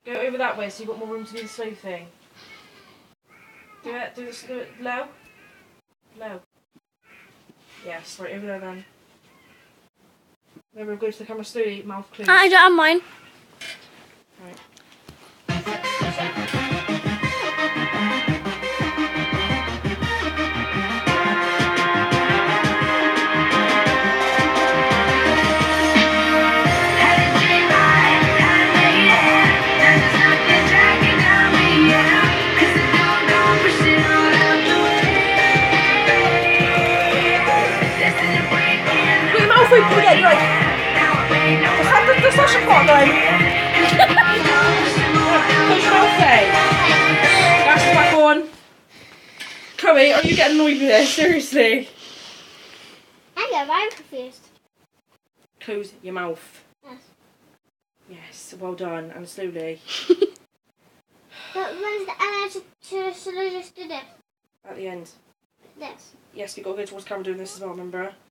Go over that way so you've got more room to do the slow thing. Do it low. Low. Yes, right over there then. Remember, go to the camera slowly, mouth closed. I don't have mine. Right. Chloe, are you getting annoyed with this? Seriously? I'm confused. Close your mouth. Yes. Yes, well done, and slowly. But when's the I should I just do this? At the end. This. Yes, we've got to go towards the camera doing this as well, remember?